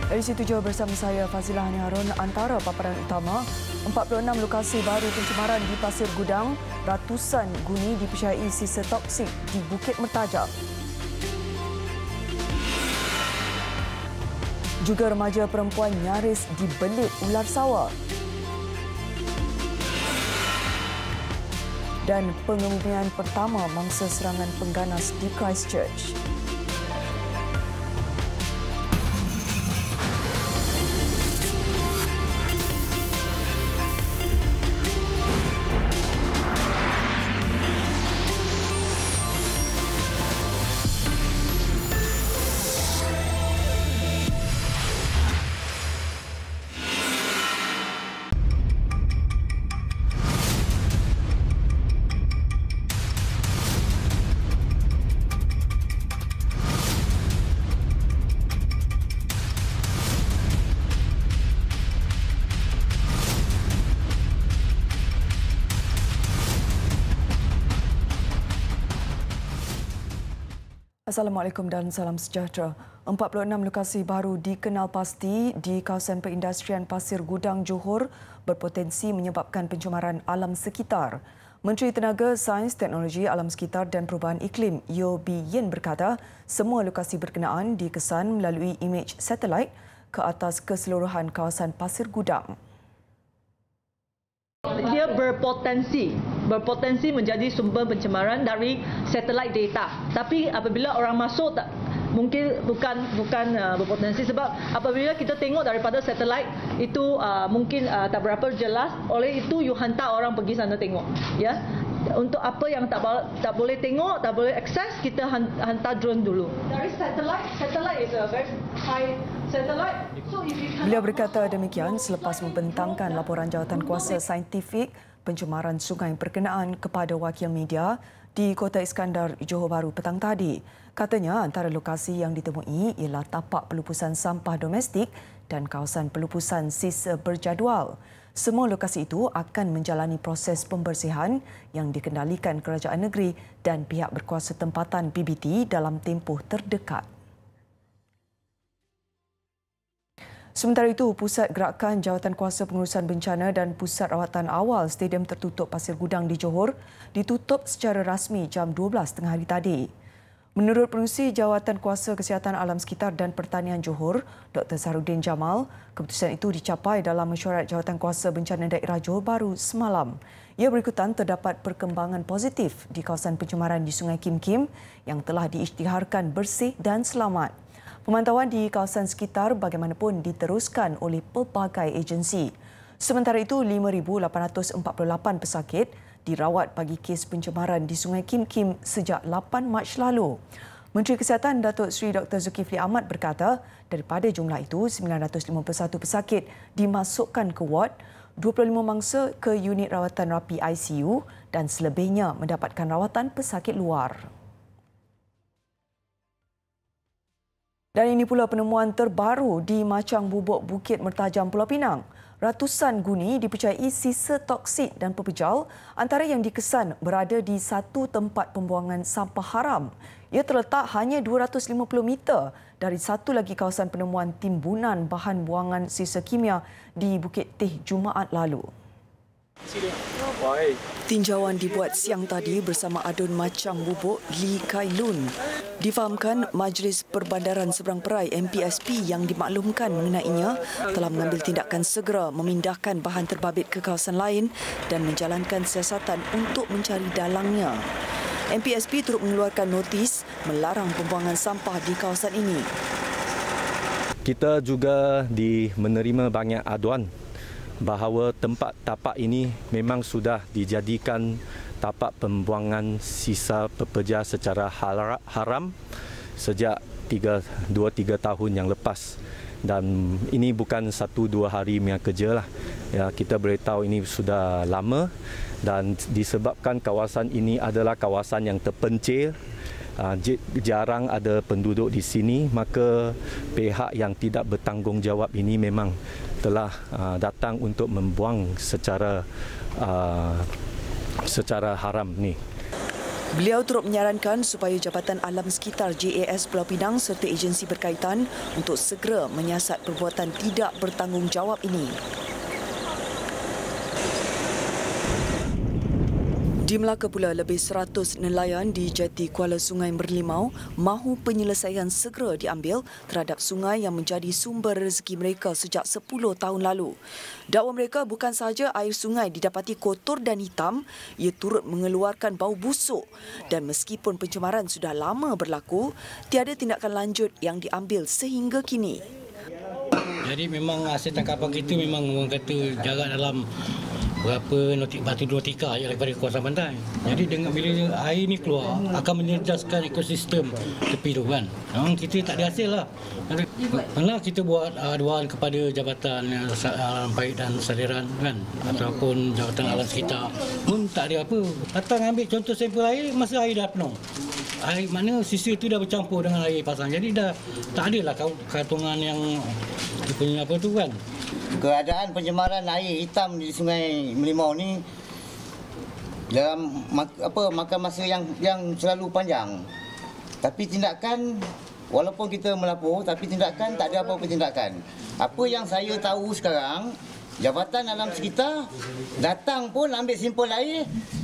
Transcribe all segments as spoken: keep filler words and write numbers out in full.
Dari situ jauh bersama saya Fazilah Hani Harun. Antara paparan utama, empat puluh enam lokasi baru pencemaran di Pasir Gudang, ratusan guni dipercayai sisa toksik di Bukit Mertajak. Juga remaja perempuan nyaris dibelit ular sawah. Dan pengemudian pertama mangsa serangan pengganas di Christchurch. Assalamualaikum dan salam sejahtera. empat puluh enam lokasi baru dikenal pasti di kawasan perindustrian Pasir Gudang, Johor berpotensi menyebabkan pencemaran alam sekitar. Menteri Tenaga, Sains, Teknologi, Alam Sekitar dan Perubahan Iklim, Yeo Bee Yin berkata, semua lokasi berkenaan dikesan melalui imej satelit ke atas keseluruhan kawasan Pasir Gudang. Dia berpotensi berpotensi menjadi sumber pencemaran dari satellite data. Tapi apabila orang masuk tak, mungkin bukan bukan uh, berpotensi sebab apabila kita tengok daripada satellite itu uh, mungkin uh, tak berapa jelas. Oleh itu you hantar orang pergi sana tengok, ya. Untuk apa yang tak tak boleh tengok, tak boleh akses, kita hantar drone dulu. Dari satellite, satellite is a very high satellite. So if you Beliau berkata demikian selepas membentangkan laporan Jawatankuasa Saintifik Pencemaran Sungai berkenaan kepada wakil media di Kota Iskandar, Johor Bahru petang tadi. Katanya antara lokasi yang ditemui ialah tapak pelupusan sampah domestik dan kawasan pelupusan sisa berjadual. Semua lokasi itu akan menjalani proses pembersihan yang dikendalikan kerajaan negeri dan pihak berkuasa tempatan P B T dalam tempoh terdekat. Sementara itu, Pusat Gerakan Jawatankuasa Pengurusan Bencana dan Pusat Rawatan Awal Stadium Tertutup Pasir Gudang di Johor ditutup secara rasmi jam dua belas tengah hari tadi. Menurut Pengerusi Jawatankuasa Kesihatan Alam Sekitar dan Pertanian Johor, Doktor Sarudin Jamal, keputusan itu dicapai dalam mesyuarat Jawatankuasa Bencana Daerah Johor Bahru semalam. Ia berikutan terdapat perkembangan positif di kawasan pencemaran di Sungai Kim Kim yang telah diisytiharkan bersih dan selamat. Pemantauan di kawasan sekitar bagaimanapun diteruskan oleh pelbagai agensi. Sementara itu, lima ribu lapan ratus empat puluh lapan pesakit dirawat bagi kes pencemaran di Sungai Kim Kim sejak lapan Mac lalu. Menteri Kesihatan Datuk Seri Doktor Zulkifli Ahmad berkata, daripada jumlah itu, sembilan ratus lima puluh satu pesakit dimasukkan ke ward, dua puluh lima mangsa ke unit rawatan rapi I C U dan selebihnya mendapatkan rawatan pesakit luar. Dan ini pula penemuan terbaru di Macang Bubuk Bukit Mertajam, Pulau Pinang. Ratusan guni dipercayai sisa toksik dan pepejal antara yang dikesan berada di satu tempat pembuangan sampah haram. Ia terletak hanya dua ratus lima puluh meter dari satu lagi kawasan penemuan timbunan bahan buangan sisa kimia di Bukit Teh Jumaat lalu. Tinjauan dibuat siang tadi bersama Adun Macang Bubuk Lee Kai Lun. Difahamkan Majlis Perbandaran Seberang Perai M P S P yang dimaklumkan mengenainya telah mengambil tindakan segera memindahkan bahan terbabit ke kawasan lain dan menjalankan siasatan untuk mencari dalangnya. M P S P turut mengeluarkan notis melarang pembuangan sampah di kawasan ini. Kita juga di menerima banyak aduan bahawa tempat tapak ini memang sudah dijadikan tapak pembuangan sisa pepeja secara haram sejak dua tiga tahun yang lepas. Dan ini bukan satu dua hari punya kerja lah. Ya, kita beritahu ini sudah lama dan disebabkan kawasan ini adalah kawasan yang terpencil, jarang ada penduduk di sini, maka pihak yang tidak bertanggungjawab ini memang telah uh, datang untuk membuang secara uh, secara haram ni. Beliau turut menyarankan supaya Jabatan Alam Sekitar J A S Pulau Pinang serta agensi berkaitan untuk segera menyiasat perbuatan tidak bertanggungjawab ini. Di Melaka pula, lebih seratus nelayan di jeti Kuala Sungai Merlimau mahu penyelesaian segera diambil terhadap sungai yang menjadi sumber rezeki mereka sejak sepuluh tahun lalu. Dakwa mereka bukan sahaja air sungai didapati kotor dan hitam, ia turut mengeluarkan bau busuk dan meskipun pencemaran sudah lama berlaku, tiada tindakan lanjut yang diambil sehingga kini. Jadi memang hasil tangkapan kita memang orang kata jarak dalam berapa nautik batu nautika daripada kawasan pantai. Jadi dengan bila air ni keluar akan menjejaskan ekosistem tepi tu kan. Memang kita tak ada hasil lah. Malah kita buat aduan kepada Jabatan Alam Parit dan Saliran kan ataupun Jabatan Alam Sekitar pun tak ada apa. Datang ambil contoh sampel air masa air dah penuh. Air mana sisa tu dah bercampur dengan air pasang. Jadi dah tak adalah kantongan yang punya apa tu kan. Keadaan pencemaran air hitam di Sungai Merlimau ni dalam apa makan masa yang yang selalu panjang. Tapi tindakan walaupun kita melapor tapi tindakan tak ada apa-apa tindakan. Apa yang saya tahu sekarang, Jabatan Alam Sekitar datang pun ambil simpul air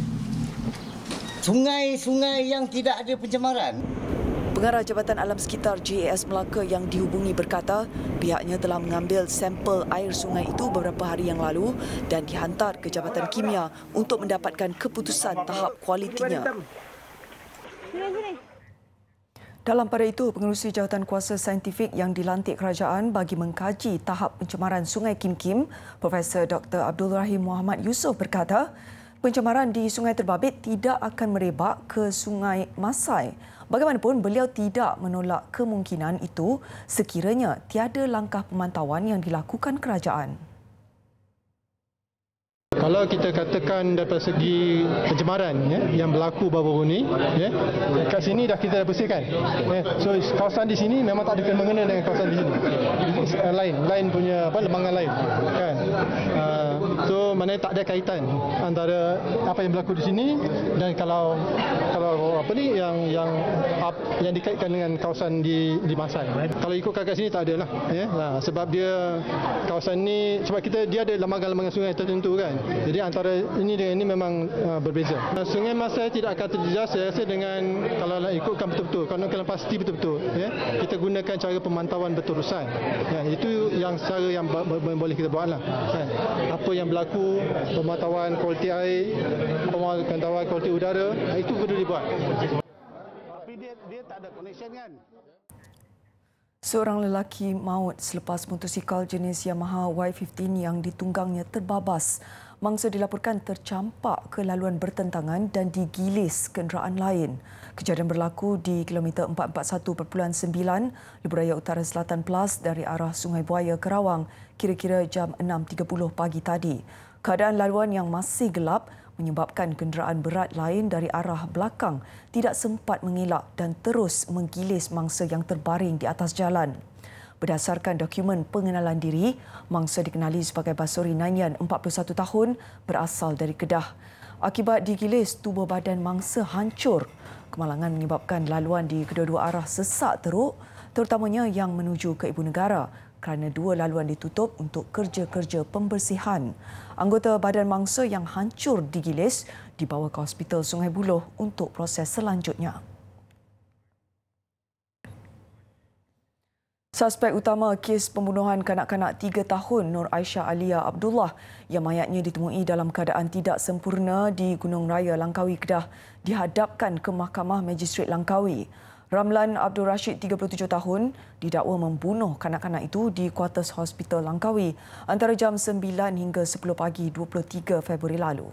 sungai-sungai yang tidak ada pencemaran. Pengarah Jabatan Alam Sekitar J A S Melaka yang dihubungi berkata pihaknya telah mengambil sampel air sungai itu beberapa hari yang lalu dan dihantar ke Jabatan Kimia untuk mendapatkan keputusan tahap kualitinya. Dalam pada itu, pengerusi jawatan kuasa saintifik yang dilantik kerajaan bagi mengkaji tahap pencemaran Sungai Kim Kim, Profesor Doktor Abdul Rahim Muhammad Yusof berkata, pencemaran di Sungai Terbabit tidak akan merebak ke Sungai Masai. Bagaimanapun, beliau tidak menolak kemungkinan itu sekiranya tiada langkah pemantauan yang dilakukan kerajaan. Kalau kita katakan daripada segi pencemaran ya, yang berlaku baru-baru ini, ya, kat sini dah kita dah bersihkan. Ya. So kawasan di sini memang tak ada kena mengena dengan kawasan di sini. Lain, lain punya apa lembangan lain. Kan? Uh, so maknanya tak ada kaitan antara apa yang berlaku di sini dan kalau kalau apa ni yang yang up, yang dikaitkan dengan kawasan di di Masai. Kalau ikutkan kat sini tak ada lah. Ya. Nah, sebab dia kawasan ni sebab kita dia ada lembangan-lembangan sungai tertentu kan. Jadi antara ini dengan ini memang uh, berbeza. Sungai Masai tidak akan terjejas saya rasa dengan kalau nak ikutkan betul-betul, kalau nak pasti betul-betul, ya, kita gunakan cara pemantauan berterusan. Ya, itu yang cara yang boleh kita buatlah. Kan. Apa yang berlaku, pemantauan kualiti air, pemantauan kualiti udara, itu perlu dibuat. Tapi dia dia tak ada connection kan. Seorang lelaki maut selepas motosikal jenis Yamaha Y lima belas yang ditunggangnya terbabas. Mangsa dilaporkan tercampak ke laluan bertentangan dan digilis kenderaan lain. Kejadian berlaku di kilometer empat empat satu perpuluhan sembilan Lebuh Raya Utara Selatan Plus dari arah Sungai Buaya ke Rawang kira-kira jam enam tiga puluh pagi tadi. Keadaan laluan yang masih gelap menyebabkan kenderaan berat lain dari arah belakang tidak sempat mengelak dan terus menggilis mangsa yang terbaring di atas jalan. Berdasarkan dokumen pengenalan diri, mangsa dikenali sebagai Basori Nanyan, empat puluh satu tahun, berasal dari Kedah. Akibat digilis, tubuh badan mangsa hancur. Kemalangan menyebabkan laluan di kedua-dua arah sesak teruk, terutamanya yang menuju ke Ibu Negara kerana dua laluan ditutup untuk kerja-kerja pembersihan. Anggota badan mangsa yang hancur digilis dibawa ke Hospital Sungai Buloh untuk proses selanjutnya. Suspek utama kes pembunuhan kanak-kanak tiga tahun Nur Aisyah Alia Abdullah yang mayatnya ditemui dalam keadaan tidak sempurna di Gunung Raya, Langkawi, Kedah dihadapkan ke Mahkamah Magistrate Langkawi. Ramlan Abdul Rashid, tiga puluh tujuh tahun, didakwa membunuh kanak-kanak itu di kuartus Hospital Langkawi antara jam sembilan hingga sepuluh pagi dua puluh tiga Februari lalu.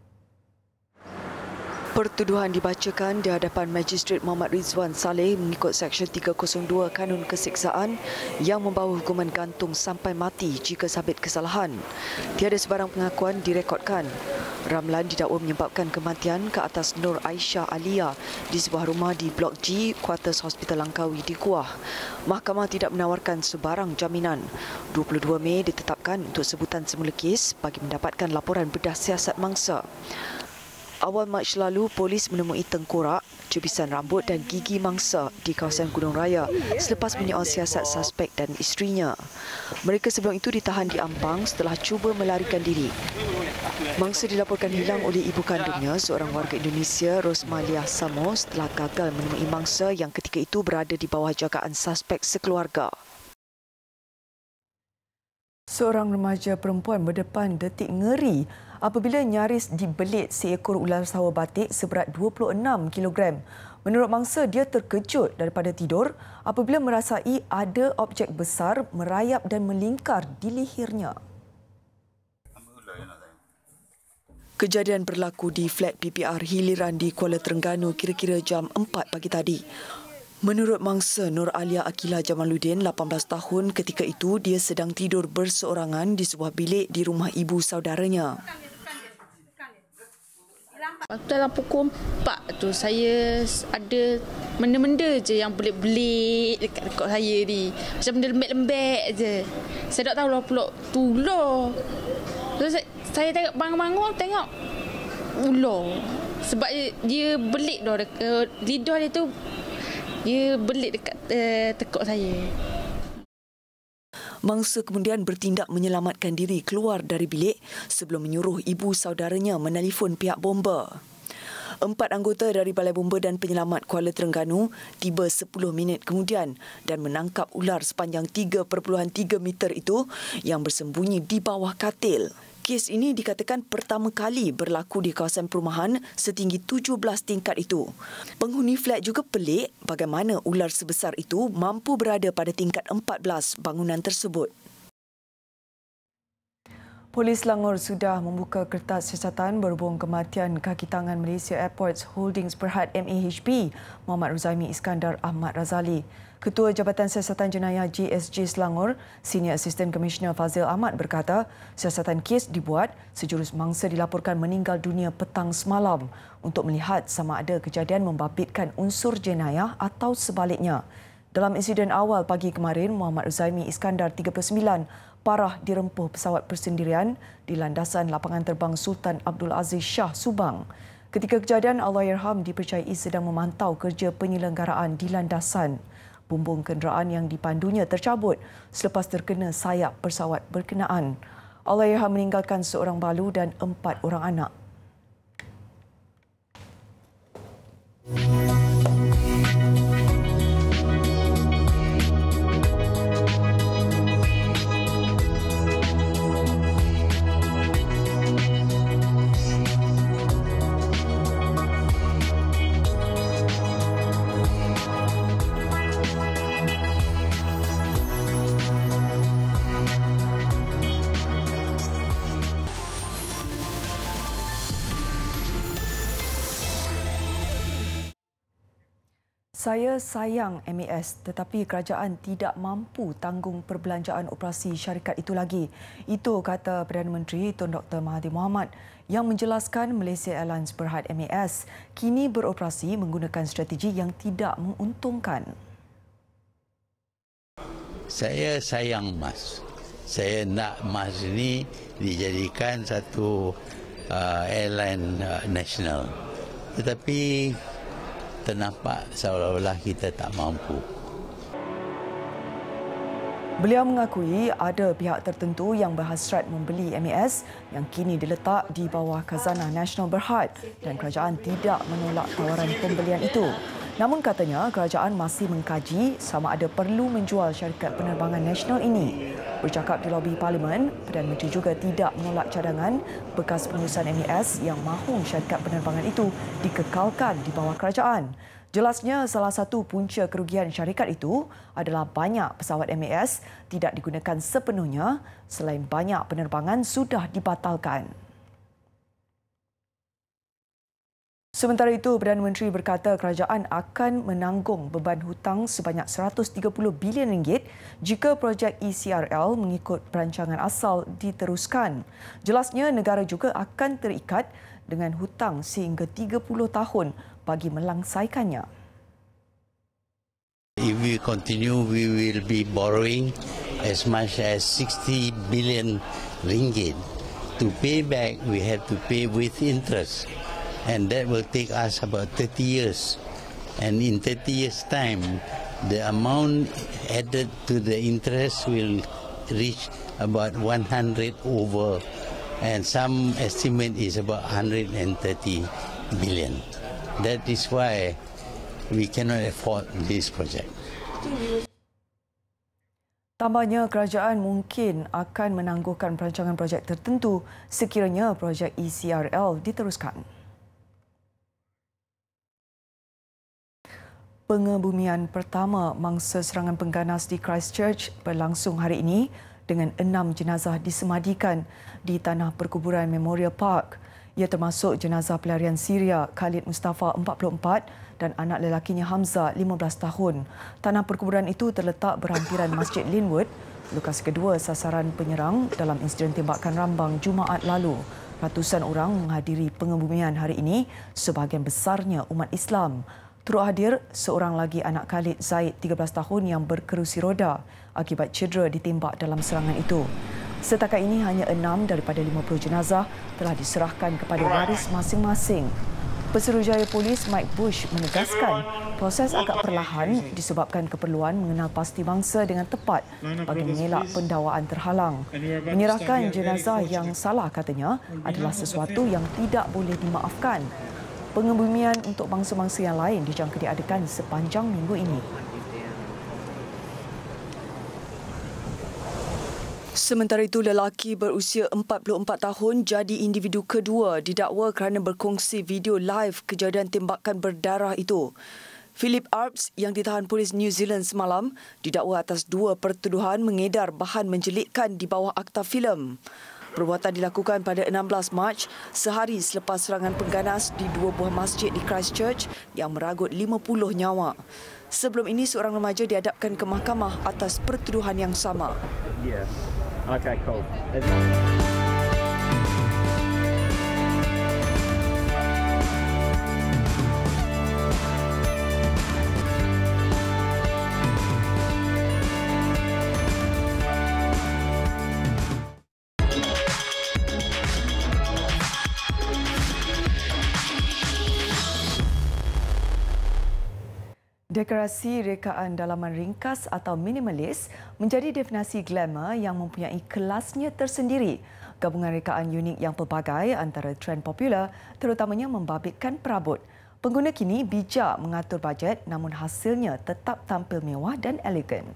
Pertuduhan dibacakan di hadapan Magistrate Muhammad Rizwan Saleh mengikut Seksyen tiga kosong dua Kanun Keseksaan yang membawa hukuman gantung sampai mati jika sabit kesalahan. Tiada sebarang pengakuan direkodkan. Ramlan didakwa menyebabkan kematian ke atas Nur Aisyah Alia di sebuah rumah di Blok G, kuartus Hospital Langkawi di Kuah. Mahkamah tidak menawarkan sebarang jaminan. dua puluh dua Mei ditetapkan untuk sebutan semula kes bagi mendapatkan laporan bedah siasat mangsa. Awal Mac lalu, polis menemui tengkorak, cubisan rambut dan gigi mangsa di kawasan Gunung Raya selepas menyoal siasat suspek dan isterinya. Mereka sebelum itu ditahan di Ampang setelah cuba melarikan diri. Mangsa dilaporkan hilang oleh ibu kandungnya, seorang warga Indonesia, Rosmalia Samo, setelah gagal menemui mangsa yang ketika itu berada di bawah jagaan suspek sekeluarga. Seorang remaja perempuan berdepan detik ngeri apabila nyaris dibelit seekor ular sawah batik seberat dua puluh enam kilogram. Menurut mangsa, dia terkejut daripada tidur apabila merasai ada objek besar merayap dan melingkar di lehernya. Kejadian berlaku di flat P P R Hiliran di Kuala Terengganu kira-kira jam empat pagi tadi. Menurut mangsa, Nur Alia Akila Jamaluddin, lapan belas tahun, ketika itu dia sedang tidur berseorangan di sebuah bilik di rumah ibu saudaranya. Dalam pukul empat tu saya ada benda-benda je yang belik-belik dekat dekat saya ni. Macam benda lembek-lembek je. Saya tak tahu lah pula tu ular. So, saya, saya tengok bangun-bangun tengok ular. Sebab dia, dia belik dah dekat, lidah dia tu dia belik dekat uh, tekuk saya. Mangsa kemudian bertindak menyelamatkan diri keluar dari bilik sebelum menyuruh ibu saudaranya menelefon pihak bomba. Empat anggota dari Balai Bomba dan Penyelamat Kuala Terengganu tiba sepuluh minit kemudian dan menangkap ular sepanjang tiga perpuluhan tiga meter itu yang bersembunyi di bawah katil. Kes ini dikatakan pertama kali berlaku di kawasan perumahan setinggi tujuh belas tingkat itu. Penghuni flat juga pelik bagaimana ular sebesar itu mampu berada pada tingkat empat belas bangunan tersebut. Polis Selangor sudah membuka kertas siasatan berhubung kematian kaki tangan Malaysia Airports Holdings Berhad M A H B, Muhammad Ruzaimi Iskandar Ahmad Razali. Ketua Jabatan Siasatan Jenayah J S J Selangor, Senior Assistant Commissioner Fazil Ahmad berkata, siasatan kes dibuat sejurus mangsa dilaporkan meninggal dunia petang semalam untuk melihat sama ada kejadian membabitkan unsur jenayah atau sebaliknya. Dalam insiden awal pagi kemarin, Muhammad Ruzaimi Iskandar, tiga puluh sembilan, parah dirempuh pesawat persendirian di landasan lapangan terbang Sultan Abdul Aziz Shah Subang. Ketika kejadian, Allahyarham dipercayai sedang memantau kerja penyelenggaraan di landasan. Bumbung kenderaan yang dipandunya tercabut selepas terkena sayap pesawat berkenaan. Allahyarham meninggalkan seorang balu dan empat orang anak. Saya sayang M A S tetapi kerajaan tidak mampu tanggung perbelanjaan operasi syarikat itu lagi. Itu kata Perdana Menteri Tun Doktor Mahathir Mohamad yang menjelaskan Malaysia Airlines Berhad M A S kini beroperasi menggunakan strategi yang tidak menguntungkan. Saya sayang emas. Saya nak emas ini dijadikan satu uh, airline uh, nasional. Tetapi ternampak seolah-olah kita tak mampu. Beliau mengakui ada pihak tertentu yang berhasrat membeli M A S yang kini diletak di bawah Khazanah Nasional Berhad dan kerajaan tidak menolak tawaran pembelian itu. Namun katanya kerajaan masih mengkaji sama ada perlu menjual syarikat penerbangan nasional ini. Bercakap di lobi Parlimen, Perdana Menteri juga tidak menolak cadangan bekas pengurusan M A S yang mahu syarikat penerbangan itu dikekalkan di bawah kerajaan. Jelasnya salah satu punca kerugian syarikat itu adalah banyak pesawat M A S tidak digunakan sepenuhnya selain banyak penerbangan sudah dibatalkan. Sementara itu, Perdana Menteri berkata kerajaan akan menanggung beban hutang sebanyak seratus tiga puluh bilion ringgit jika projek E C R L mengikut perancangan asal diteruskan. Jelasnya negara juga akan terikat dengan hutang sehingga tiga puluh tahun bagi melangsaikannya. If we continue, we will be borrowing as much as sixty billion ringgit. To pay back, we have to pay with interest. and that will take us about thirty years. And in thirty years' time, the amount added to the interest will reach about one hundred over, and some estimate is about one hundred thirty billion. That is why we cannot afford this project. Tambahnya, kerajaan mungkin akan menangguhkan perancangan projek tertentu sekiranya projek E C R L diteruskan. Pengebumian pertama mangsa serangan pengganas di Christchurch berlangsung hari ini dengan enam jenazah disemadikan di tanah perkuburan Memorial Park. Ia termasuk jenazah pelarian Syria Khalid Mustafa empat puluh empat dan anak lelakinya Hamzah lima belas tahun. Tanah perkuburan itu terletak berhampiran Masjid Linwood, lokasi kedua sasaran penyerang dalam insiden tembakan rambang Jumaat lalu. Ratusan orang menghadiri pengebumian hari ini, sebahagian besarnya umat Islam. Turut hadir seorang lagi anak Khalid, Zaid, tiga belas tahun yang berkerusi roda akibat cedera ditembak dalam serangan itu. Setakat ini hanya enam daripada lima puluh jenazah telah diserahkan kepada waris masing-masing. Pesuruhjaya Polis Mike Bush menegaskan proses agak perlahan disebabkan keperluan mengenal pasti bangsa dengan tepat bagi mengelak pendawaan terhalang. Menyerahkan jenazah yang salah, katanya, adalah sesuatu yang tidak boleh dimaafkan. Pengebumian untuk bangsa-bangsa yang lain dijangka diadakan sepanjang minggu ini. Sementara itu, lelaki berusia empat puluh empat tahun jadi individu kedua didakwa kerana berkongsi video live kejadian tembakan berdarah itu. Philip Arps yang ditahan polis New Zealand semalam didakwa atas dua pertuduhan mengedar bahan menjelikkan di bawah akta filem. Perbuatan dilakukan pada enam belas Mac, sehari selepas serangan pengganas di dua buah masjid di Christchurch yang meragut lima puluh nyawa. Sebelum ini, seorang remaja dihadapkan ke mahkamah atas pertuduhan yang sama. Yeah. Okay, cool. Dekorasi rekaan dalaman ringkas atau minimalis menjadi definisi glamour yang mempunyai kelasnya tersendiri. Gabungan rekaan unik yang pelbagai antara trend popular terutamanya membabitkan perabot. Pengguna kini bijak mengatur bajet namun hasilnya tetap tampil mewah dan elegan.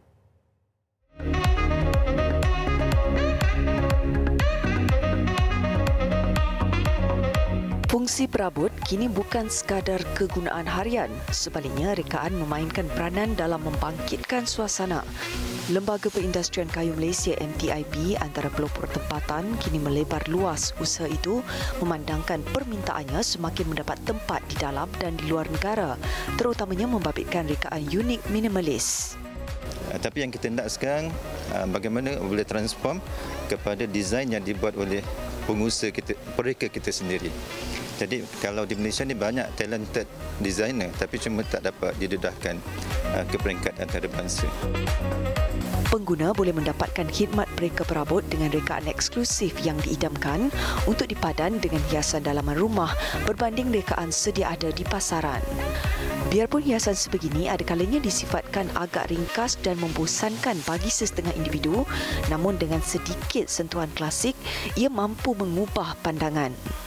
Fungsi perabot kini bukan sekadar kegunaan harian. Sebaliknya, rekaan memainkan peranan dalam membangkitkan suasana. Lembaga Perindustrian Kayu Malaysia M T I B antara pelopor tempatan kini melebar luas usaha itu memandangkan permintaannya semakin mendapat tempat di dalam dan di luar negara, terutamanya membabitkan rekaan unik minimalis. Tapi yang kita nak sekarang, bagaimana boleh transform kepada desain yang dibuat oleh pengusaha kita, mereka kita sendiri. Jadi kalau di Malaysia ni banyak talented designer tapi cuma tak dapat didedahkan ke peringkat antarabangsa. Pengguna boleh mendapatkan khidmat mereka perabot dengan rekaan eksklusif yang diidamkan untuk dipadan dengan hiasan dalaman rumah berbanding rekaan sedia ada di pasaran. Biarpun hiasan sebegini ada kalanya disifatkan agak ringkas dan membosankan bagi sesetengah individu, namun dengan sedikit sentuhan klasik, ia mampu mengubah pandangan.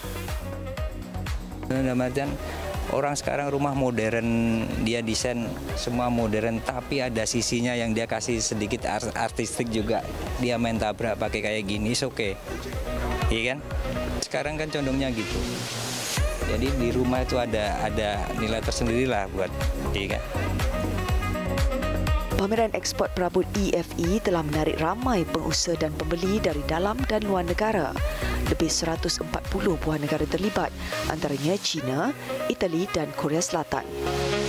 Dalam artian, orang sekarang rumah modern, dia desain semua modern, tapi ada sisinya yang dia kasih sedikit artistik juga. Dia main tabrak pakai kayak gini, oke, okay. Iya kan? Sekarang kan condongnya gitu. Jadi di rumah itu ada ada nilai tersendiri lah buat, iya kan? Pameran ekspor perabot E F E telah menarik ramai pengusaha dan pembeli dari dalam dan luar negara. Lebih seratus empat puluh buah negara terlibat, antaranya China, Itali dan Korea Selatan.